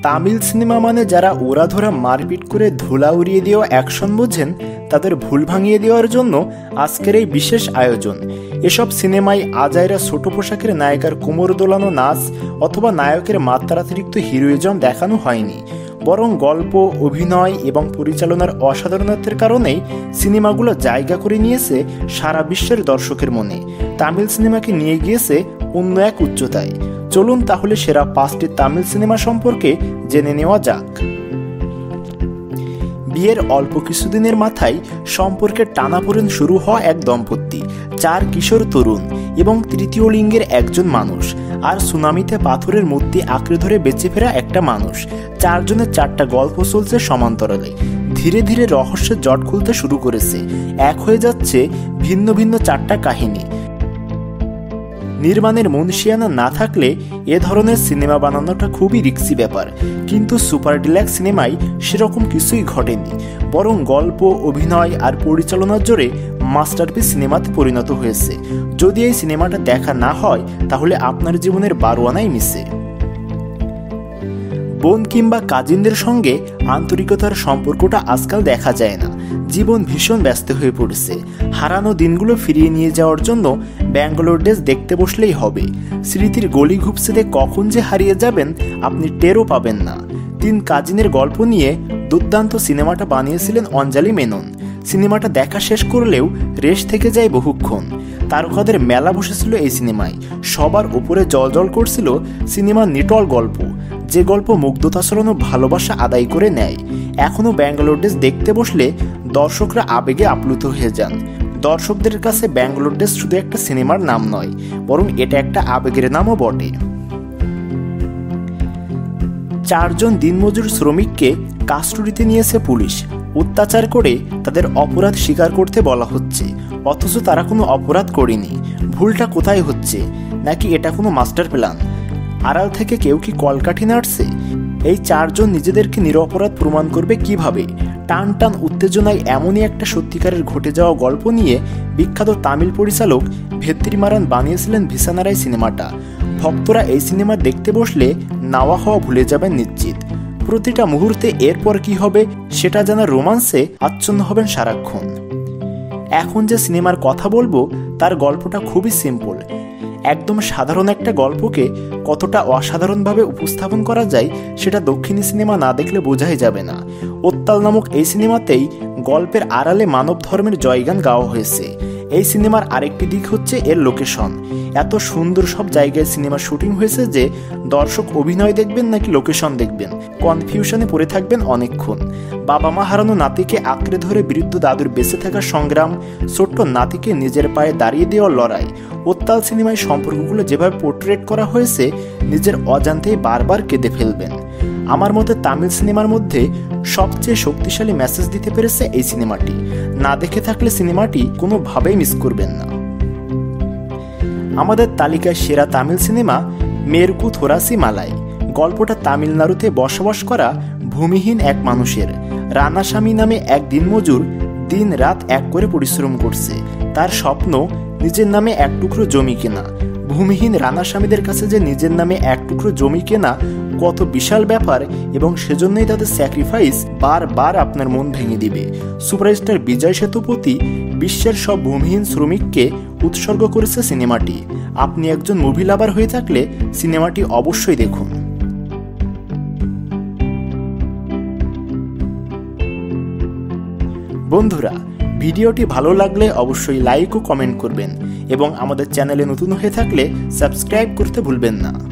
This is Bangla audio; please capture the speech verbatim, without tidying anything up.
তামিল সিনেমা মানে যারা ওরাধরা মারপিট করে ধুলা উড়িয়ে দেওয়া অ্যাকশন বোঝেন তাদের ভুল ভাঙিয়ে দেওয়ার জন্য আজকের এই বিশেষ আয়োজন। এসব সিনেমায় আজাইরা ছোট পোশাকের নায়িকার কোমর দোলানো নাচ অথবা নায়কের মাত্রাতিরিক্ত হিরোইজম দেখানো হয়নি, বরং গল্প, অভিনয় এবং পরিচালনার অসাধারণত্বের কারণেই সিনেমাগুলো জায়গা করে নিয়েছে সারা বিশ্বের দর্শকের মনে। তামিল সিনেমাকে নিয়ে গিয়েছে অন্য এক উচ্চতায়। চলুন তাহলে সেরা পাঁচটি তামিল সিনেমা সম্পর্কে জেনে নেওয়া যাক। বিয়ের অল্প কিছুদিনের মাথায় সম্পর্কের টানাপোড়েন শুরু হওয়া এক দম্পতি, চার কিশোর তরুণ এবং তৃতীয় লিঙ্গের একজন মানুষ, আর সুনামিতে পাথরের মূর্তি আঁকড়ে ধরে বেঁচে ফেরা একটা মানুষ। চারজনের চারটা গল্প চলছে সমান্তরালে। ধীরে ধীরে রহস্যের জট খুলতে শুরু করেছে। এক হয়ে যাচ্ছে ভিন্ন ভিন্ন চারটা কাহিনী। নির্মাণের মনসিয়ানা না থাকলে এ ধরনের সিনেমা বানানোটা খুবই রিস্কি ব্যাপার, কিন্তু সুপার ডিলাক্স সিনেমায় সেরকম কিছুই ঘটেনি, বরং গল্প, অভিনয় আর পরিচালনার জোরে মাস্টারপিস সিনেমাতে পরিণত হয়েছে। যদি এই সিনেমাটা দেখা না হয় তাহলে আপনার জীবনের বারো আনাই মিশে। বোন কিংবা কাজিনদের সঙ্গে আন্তরিকতার সম্পর্কটা আজকাল দেখা যায় না। জীবন ভীষণ ব্যস্ত হয়ে পড়েছে। হারানো দিনগুলো ফিরিয়ে নিয়ে যাওয়ার জন্য ব্যাঙ্গালোর ডেজ দেখতে বসলেই হবে। স্মৃতির গলি ঘুপসেতে কখন যে হারিয়ে যাবেন আপনি টেরও পাবেন না। তিন কাজিনের গল্প নিয়ে দুর্দান্ত সিনেমাটা বানিয়েছিলেন অঞ্জলি মেনন। সিনেমাটা দেখা শেষ করলেও রেশ থেকে যায় বহুক্ষণ। তারকাদের মেলা বসেছিল এই সিনেমায়। সবার উপরে জলজল করছিল সিনেমার নিটল গল্প, যে গল্প মুগ্ধতা ছড়ানো ভালোবাসা আদায় করে নেয়। এখনও ব্যাঙ্গালোর ডেজ দেখতে বসলে দর্শকরা আবেগে আপ্লুত হয়ে যান। দর্শকদের কাছে ব্যাঙ্গালোর ডেজ শুধু একটা সিনেমার নাম নয়, বরং এটা একটা আবেগের নামও বটে। চারজন দিনমজুর শ্রমিককে কাস্টডিতে নিয়েছে পুলিশ। অত্যাচার করে তাদের অপরাধ স্বীকার করতে বলা হচ্ছে, অথচ তারা কোনো অপরাধ করেনি। ভুলটা কোথায় হচ্ছে? নাকি এটা কোনো মাস্টার প্ল্যান? আড়াল থেকে কেউ কি কলকাঠি নাড়ছে? এই চারজন নিজেদেরকে নিরপরাধ প্রমাণ করবে কিভাবে? টান টান উত্তেজনায় এমনই একটা সত্যিকারের ঘটে যাওয়া গল্প নিয়ে বিখ্যাত তামিল পরিচালক ভেত্রিমারান বানিয়েছিলেন ভিসানারাই সিনেমাটা। ভক্তরা এই সিনেমা দেখতে বসলে নাওয়া হওয়া ভুলে যাবেন নিশ্চিত। প্রতিটা মুহূর্তে এরপর কি হবে সেটা জানার রোমান্সে আচ্ছন্ন হবেন সারাক্ষণ। এখন যে সিনেমার কথা বলবো তার গল্পটা খুবই সিম্পল। একদম সাধারণ একটা গল্পকে কতটা অসাধারণভাবে উপস্থাপন করা যায় সেটা দক্ষিণী সিনেমা না দেখলে বোঝাই যাবে না। ওত্তাল নামক এই সিনেমাতেই গল্পের আড়ালে মানব ধর্মের জয়গান গাওয়া হয়েছে। এই সিনেমার আরেকটি দিক হচ্ছে এর লোকেশন। এত সুন্দর সব জায়গায় সিনেমা শুটিং হয়েছে যে দর্শক অভিনয় দেখবেন নাকি লোকেশন দেখবেন কনফিউশনে পড়ে থাকবেন অনেকক্ষণ। বাবা মা হারানো নাতিকে আঁকড়ে ধরে বৃদ্ধ দাদুর বেঁচে থাকার সংগ্রাম, ছোট্ট নাতিকে নিজের পায়ে দাঁড়িয়ে দেওয়ার লড়াই। ওত্তাল সিনেমায় সম্পর্কগুলো যেভাবে পোর্ট্রেট করা হয়েছে নিজের অজান্তেই বারবার কেঁদে ফেলবেন। আমার মতে তামিল সিনেমার মধ্যে সবচেয়ে শক্তিশালী মেসেজ দিতে পেরেছে এই সিনেমাটি। না দেখে থাকলে সিনেমাটি কোনোভাবেই মিস করবেন না। আমাদের তালিকায় সেরা তামিল সিনেমা মেরকু থোরাসি মালাই। গল্পটা তামিলনাড়ুতে বসবাস করা ভূমিহীন এক মানুষের। রানাস্বামী নামে এক দিনমজুর দিন রাত এক করে পরিশ্রম করছে। তার স্বপ্ন নিজের নামে এক টুকরো জমি কেনা। ভূমিহীন রানাস্বামীদের কাছে যে নিজের নামে এক টুকরো জমি কেনা কত বিশাল ব্যাপার, এবং সেজন্যই তাদের স্যাক্রিফাইস বারবার আপনার মন ভেঙে দিবে। সুপারস্টার বিজয় সেতুপতি বিশ্বের সব ভূমিহীন শ্রমিককে উৎসর্গ করেছে সিনেমাটি। আপনি একজন মুভি লাভার হয়ে থাকলে সিনেমাটি অবশ্যই দেখুন। বন্ধুরা, ভিডিওটি ভালো লাগলে অবশ্যই লাইক ও কমেন্ট করবেন এবং আমাদের চ্যানেলে নতুন হয়ে থাকলে সাবস্ক্রাইব করতে ভুলবেন না।